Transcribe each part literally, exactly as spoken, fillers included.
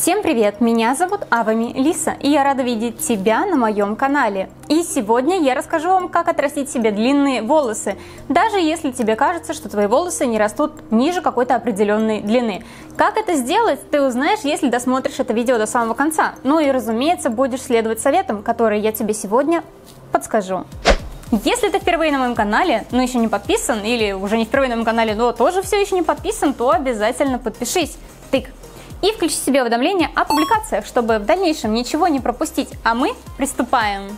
Всем привет! Меня зовут Авами Лиса, и я рада видеть тебя на моем канале. И сегодня я расскажу вам, как отрастить себе длинные волосы, даже если тебе кажется, что твои волосы не растут ниже какой-то определенной длины. Как это сделать, ты узнаешь, если досмотришь это видео до самого конца. Ну и, разумеется, будешь следовать советам, которые я тебе сегодня подскажу. Если ты впервые на моем канале, но еще не подписан, или уже не впервые на моем канале, но тоже все еще не подписан, то обязательно подпишись. Тык. И включи себе уведомления о публикациях, чтобы в дальнейшем ничего не пропустить. А мы приступаем.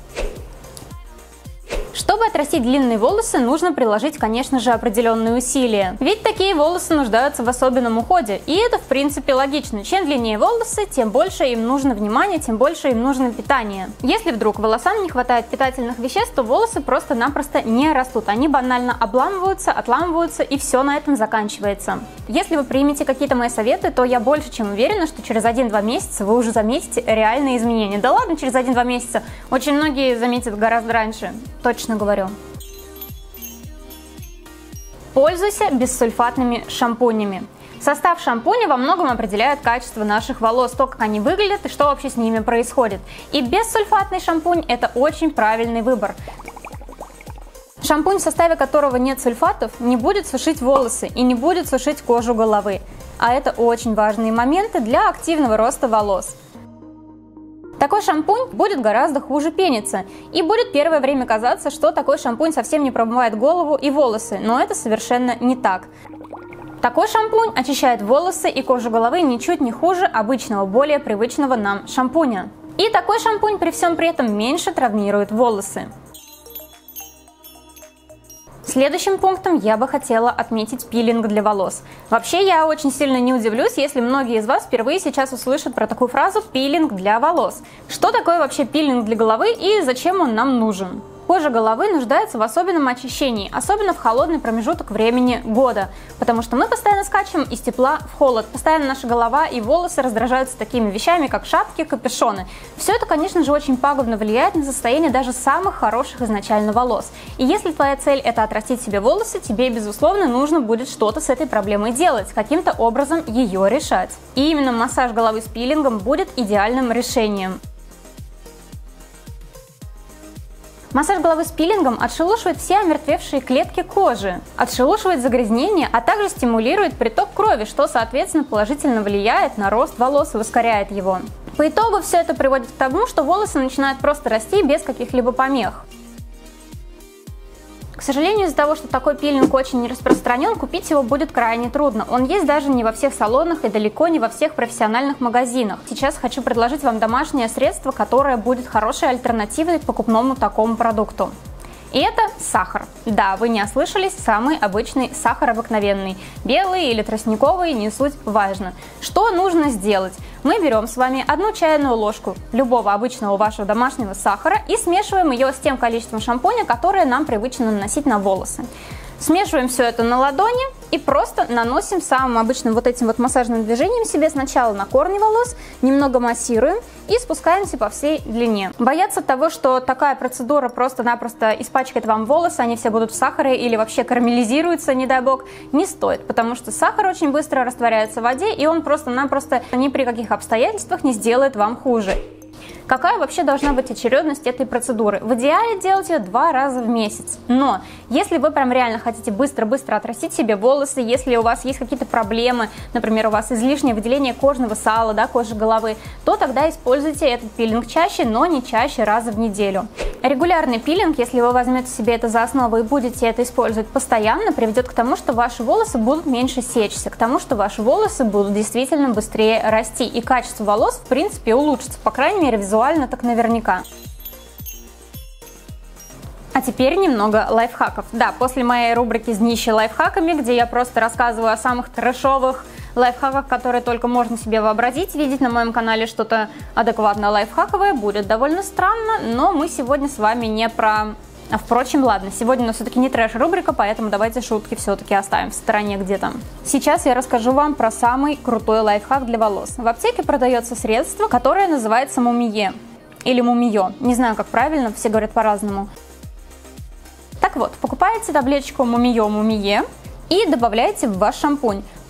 Чтобы отрастить длинные волосы, нужно приложить, конечно же, определенные усилия. Ведь такие волосы нуждаются в особенном уходе. И это, в принципе, логично. Чем длиннее волосы, тем больше им нужно внимания, тем больше им нужно питание. Если вдруг волосам не хватает питательных веществ, то волосы просто-напросто не растут. Они банально обламываются, отламываются, и все на этом заканчивается. Если вы примете какие-то мои советы, то я больше чем уверена, что через один-два месяца вы уже заметите реальные изменения. Да ладно, через один-два месяца. Очень многие заметят гораздо раньше. Точно говорю. Пользуйся бессульфатными шампунями. Состав шампуня во многом определяет качество наших волос, то, как они выглядят и что вообще с ними происходит. И бессульфатный шампунь – это очень правильный выбор. Шампунь, в составе которого нет сульфатов, не будет сушить волосы и не будет сушить кожу головы. А это очень важные моменты для активного роста волос. Такой шампунь будет гораздо хуже пениться, и будет первое время казаться, что такой шампунь совсем не промывает голову и волосы, но это совершенно не так. Такой шампунь очищает волосы и кожу головы ничуть не хуже обычного, более привычного нам шампуня. И такой шампунь при всем при этом меньше травмирует волосы. Следующим пунктом я бы хотела отметить пилинг для волос. Вообще, я очень сильно не удивлюсь, если многие из вас впервые сейчас услышат про такую фразу «пилинг для волос». Что такое вообще пилинг для головы и зачем он нам нужен? Кожа головы нуждается в особенном очищении, особенно в холодный промежуток времени года, потому что мы постоянно скачем из тепла в холод, постоянно наша голова и волосы раздражаются такими вещами, как шапки, капюшоны. Все это, конечно же, очень пагубно влияет на состояние даже самых хороших изначально волос. И если твоя цель – это отрастить себе волосы, тебе, безусловно, нужно будет что-то с этой проблемой делать, каким-то образом ее решать. И именно массаж головы с пилингом будет идеальным решением. Массаж головы с пилингом отшелушивает все омертвевшие клетки кожи, отшелушивает загрязнения, а также стимулирует приток крови, что, соответственно, положительно влияет на рост волос и ускоряет его. По итогу все это приводит к тому, что волосы начинают просто расти без каких-либо помех. К сожалению, из-за того, что такой пилинг очень не распространен, купить его будет крайне трудно. Он есть даже не во всех салонах и далеко не во всех профессиональных магазинах. Сейчас хочу предложить вам домашнее средство, которое будет хорошей альтернативой к покупному такому продукту. И это сахар. Да, вы не ослышались, самый обычный сахар обыкновенный. Белый или тростниковый, не суть важно. Что нужно сделать? Мы берем с вами одну чайную ложку любого обычного вашего домашнего сахара и смешиваем ее с тем количеством шампуня, которое нам привычно наносить на волосы. Смешиваем все это на ладони и просто наносим самым обычным вот этим вот массажным движением себе сначала на корни волос, немного массируем и спускаемся по всей длине. Бояться того, что такая процедура просто-напросто испачкает вам волосы, они все будут в сахаре или вообще карамелизируются, не дай бог, не стоит, потому что сахар очень быстро растворяется в воде, и он просто-напросто ни при каких обстоятельствах не сделает вам хуже. Какая вообще должна быть очередность этой процедуры? В идеале делать ее два раза в месяц. Но если вы прям реально хотите быстро-быстро отрастить себе волосы, если у вас есть какие-то проблемы, например, у вас излишнее выделение кожного сала, да, кожи головы, то тогда используйте этот пилинг чаще, но не чаще раза в неделю. Регулярный пилинг, если вы возьмете себе это за основу и будете это использовать постоянно, приведет к тому, что ваши волосы будут меньше сечься, к тому, что ваши волосы будут действительно быстрее расти, и качество волос, в принципе, улучшится, по крайней мере, визуально так наверняка. А теперь немного лайфхаков. Да, после моей рубрики с днищей лайфхаками, где я просто рассказываю о самых трэшовых лайфхаках, которые только можно себе вообразить, видеть на моем канале что-то адекватно лайфхаковое будет довольно странно, но мы сегодня с вами не про... А впрочем, ладно, сегодня у нас все-таки не трэш-рубрика, поэтому давайте шутки все-таки оставим в стороне где-то. Сейчас я расскажу вам про самый крутой лайфхак для волос. В аптеке продается средство, которое называется Мумие или Мумиё. Не знаю, как правильно, все говорят по-разному. Так вот, покупаете таблеточку Мумиё Мумие и добавляете в ваш шампунь.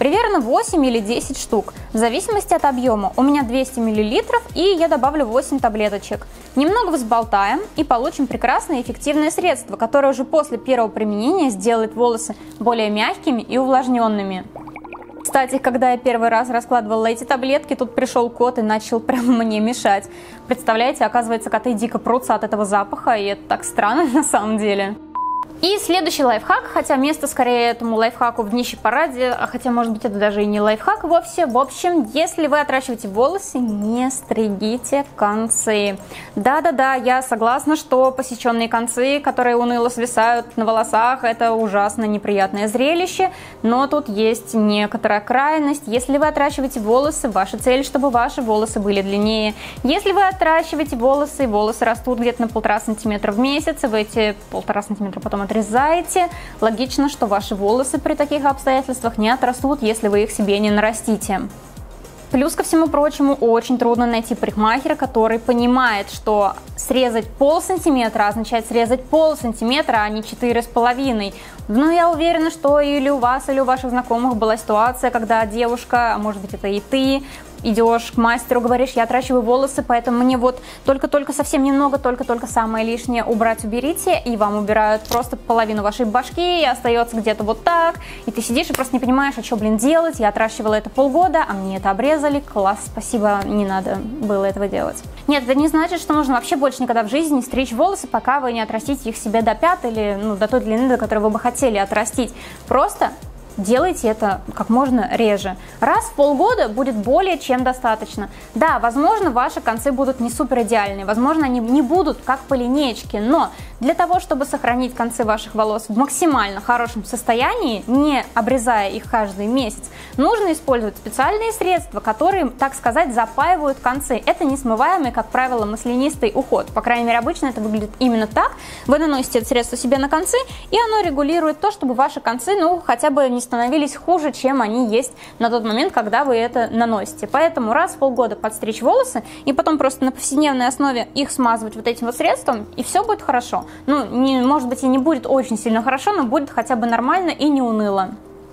примерно восемь или десять штук, в зависимости от объема. У меня двести миллилитров, и я добавлю восемь таблеточек. Немного взболтаем и получим прекрасное и эффективное средство, которое уже после первого применения сделает волосы более мягкими и увлажненными. Кстати, когда я первый раз раскладывала эти таблетки, тут пришел кот и начал прямо мне мешать. Представляете, оказывается, коты дико прутся от этого запаха, и это так странно на самом деле. И следующий лайфхак, хотя место скорее этому лайфхаку в днище параде, а хотя может быть это даже и не лайфхак вовсе. В общем, если вы отращиваете волосы, не стригите концы. Да-да-да, я согласна, что посеченные концы, которые уныло свисают на волосах, это ужасно неприятное зрелище, но тут есть некоторая крайность. Если вы отращиваете волосы, ваша цель, чтобы ваши волосы были длиннее. Если вы отращиваете волосы, и волосы растут где-то на полтора сантиметра в месяц, и вы эти полтора сантиметра потом отрезаете, логично, что ваши волосы при таких обстоятельствах не отрастут, если вы их себе не нарастите. Плюс ко всему прочему, очень трудно найти парикмахера, который понимает, что срезать пол сантиметра означает срезать пол сантиметра, а не четыре с половиной. Но я уверена, что или у вас, или у ваших знакомых была ситуация, когда девушка, а может быть это и ты, идешь к мастеру, говоришь, я отращиваю волосы, поэтому мне вот только-только совсем немного, только-только самое лишнее убрать уберите, и вам убирают просто половину вашей башки, и остается где-то вот так, и ты сидишь и просто не понимаешь, а что, блин, делать, я отращивала это полгода, а мне это обрезали, класс, спасибо, не надо было этого делать. Нет, это не значит, что нужно вообще больше никогда в жизни не стричь волосы, пока вы не отрастите их себе до пят или ну, до той длины, до которой вы бы хотели отрастить. Просто делайте это как можно реже. Раз в полгода будет более чем достаточно. Да, возможно, ваши концы будут не супер идеальные, возможно, они не будут как по линеечке, но для того, чтобы сохранить концы ваших волос в максимально хорошем состоянии, не обрезая их каждый месяц, нужно использовать специальные средства, которые, так сказать, запаивают концы. Это несмываемый, как правило, маслянистый уход. По крайней мере, обычно это выглядит именно так. Вы наносите это средство себе на концы, и оно регулирует то, чтобы ваши концы, ну, хотя бы не становились хуже, чем они есть на тот момент, когда вы это наносите. Поэтому раз в полгода подстричь волосы и потом просто на повседневной основе их смазывать вот этим вот средством, и все будет хорошо. Ну, не, может быть, и не будет очень сильно хорошо, но будет хотя бы нормально и не уныло.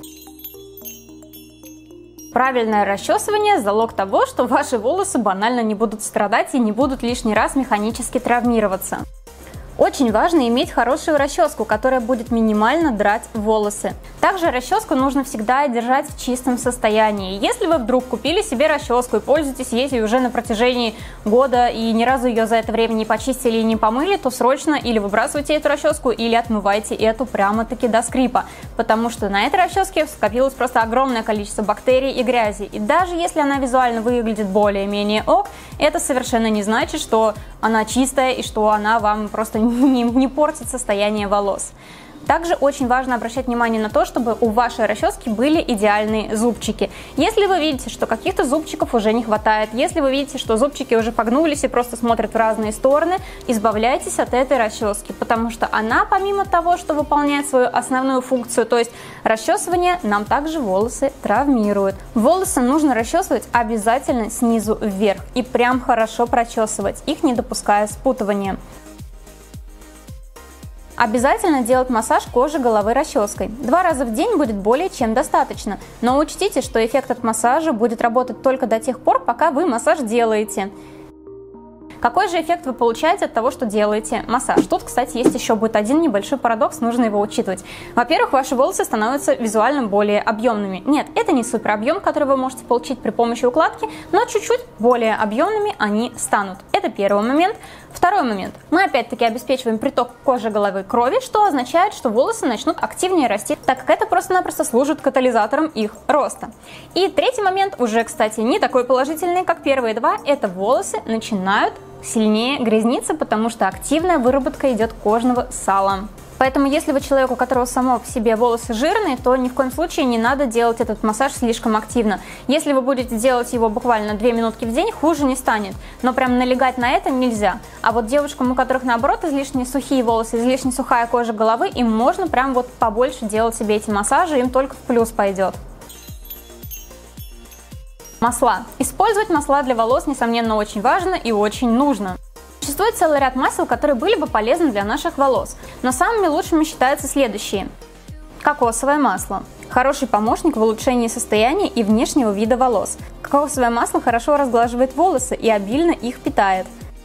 Правильное расчесывание – залог того, что ваши волосы банально не будут страдать и не будут лишний раз механически травмироваться. Очень важно иметь хорошую расческу, которая будет минимально драть волосы. Также расческу нужно всегда держать в чистом состоянии. Если вы вдруг купили себе расческу и пользуетесь ею уже на протяжении года и ни разу ее за это время не почистили и не помыли, то срочно или выбрасывайте эту расческу, или отмывайте эту прямо-таки до скрипа, потому что на этой расческе скопилось просто огромное количество бактерий и грязи. И даже если она визуально выглядит более-менее ок, это совершенно не значит, что она чистая и что она вам просто не, не портит состояние волос. Также очень важно обращать внимание на то, чтобы у вашей расчески были идеальные зубчики. Если вы видите, что каких-то зубчиков уже не хватает, если вы видите, что зубчики уже погнулись и просто смотрят в разные стороны, избавляйтесь от этой расчески, потому что она, помимо того, что выполняет свою основную функцию, то есть расчесывание, нам также волосы травмирует. Волосы нужно расчесывать обязательно снизу вверх и прям хорошо прочесывать, их не допуская спутывания. Обязательно делать массаж кожи головы расческой. Два раза в день будет более чем достаточно, но учтите, что эффект от массажа будет работать только до тех пор, пока вы массаж делаете. Какой же эффект вы получаете от того, что делаете массаж? Тут, кстати, есть еще будет один небольшой парадокс, нужно его учитывать. Во-первых, ваши волосы становятся визуально более объемными. Нет, это не супер объем, который вы можете получить при помощи укладки, но чуть-чуть более объемными они станут. Это первый момент. Второй момент. Мы опять-таки обеспечиваем приток кожи головы крови, что означает, что волосы начнут активнее расти, так как это просто-напросто служит катализатором их роста. И третий момент, уже, кстати, не такой положительный, как первые два, это волосы начинают сильнее грязниться, потому что активная выработка идет кожного сала. Поэтому, если вы человек, у которого само по себе волосы жирные, то ни в коем случае не надо делать этот массаж слишком активно. Если вы будете делать его буквально две минутки в день, хуже не станет. Но прям налегать на это нельзя. А вот девушкам, у которых наоборот излишне сухие волосы, излишне сухая кожа головы, им можно прям вот побольше делать себе эти массажи, им только в плюс пойдет. Масла. Использовать масла для волос, несомненно, очень важно и очень нужно. Существует целый ряд масел, которые были бы полезны для наших волос, но самыми лучшими считаются следующие. Кокосовое масло, Хороший помощник в улучшении состояния и внешнего вида волос. Кокосовое масло хорошо разглаживает волосы и обильно их питает.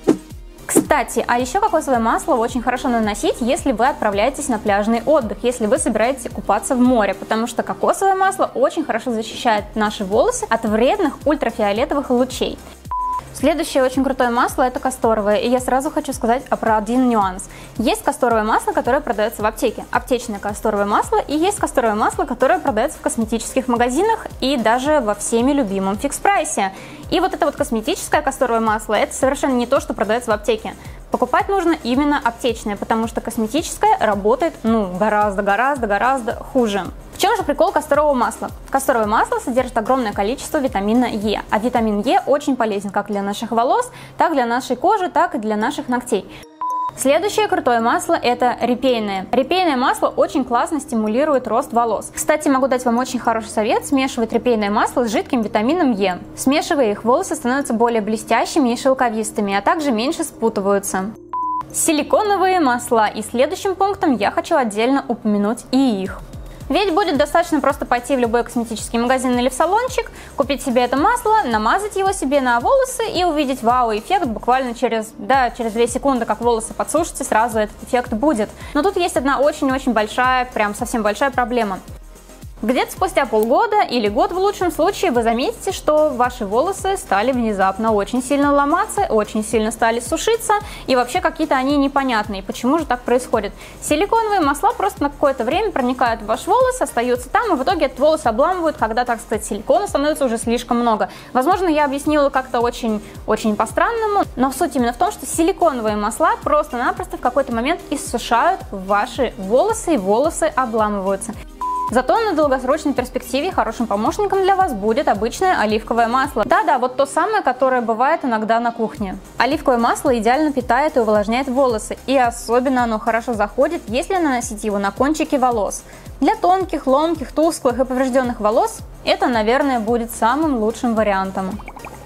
Кстати, а еще кокосовое масло очень хорошо наносить, если вы отправляетесь на пляжный отдых, если вы собираетесь купаться в море, потому что кокосовое масло очень хорошо защищает наши волосы от вредных ультрафиолетовых лучей. Следующее очень крутое масло — это касторовое, и я сразу хочу сказать про один нюанс. Есть касторовое масло, которое продается в аптеке, аптечное касторовое масло, и есть касторовое масло, которое продается в косметических магазинах и даже во всеми любимом фикс-прайсе. И вот это вот косметическое касторовое масло — это совершенно не то, что продается в аптеке. Покупать нужно именно аптечное, потому что косметическое работает, ну, гораздо-гораздо-гораздо хуже. В чем же прикол касторового масла? Касторовое масло содержит огромное количество витамина Е, а витамин Е очень полезен как для наших волос, так для нашей кожи, так и для наших ногтей. Следующее крутое масло — это репейное. Репейное масло очень классно стимулирует рост волос. Кстати, могу дать вам очень хороший совет: смешивать репейное масло с жидким витамином Е. Смешивая их, волосы становятся более блестящими и шелковистыми, а также меньше спутываются. Силиконовые масла. И следующим пунктом я хочу отдельно упомянуть и их. Ведь будет достаточно просто пойти в любой косметический магазин или в салончик, купить себе это масло, намазать его себе на волосы и увидеть вау-эффект буквально через, да, через две секунды, как волосы подсушатся, сразу этот эффект будет. Но тут есть одна очень-очень большая, прям совсем большая проблема. Где-то спустя полгода или год в лучшем случае вы заметите, что ваши волосы стали внезапно очень сильно ломаться, очень сильно стали сушиться, и вообще какие-то они непонятные. Почему же так происходит? Силиконовые масла просто на какое-то время проникают в ваш волос, остаются там, и в итоге этот волос обламывают, когда, так сказать, силикона становится уже слишком много. Возможно, я объяснила как-то очень-очень по-странному, но суть именно в том, что силиконовые масла просто-напросто в какой-то момент иссушают ваши волосы, и волосы обламываются. Зато на долгосрочной перспективе хорошим помощником для вас будет обычное оливковое масло. Да-да, вот то самое, которое бывает иногда на кухне. Оливковое масло идеально питает и увлажняет волосы, и особенно оно хорошо заходит, если наносить его на кончики волос. Для тонких, ломких, тусклых и поврежденных волос это, наверное, будет самым лучшим вариантом.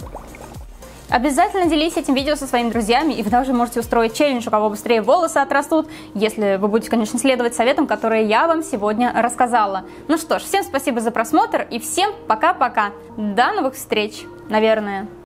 Обязательно делитесь этим видео со своими друзьями, и вы даже можете устроить челлендж, у кого быстрее волосы отрастут, если вы будете, конечно, следовать советам, которые я вам сегодня рассказала. Ну что ж, всем спасибо за просмотр, и всем пока-пока. До новых встреч, наверное.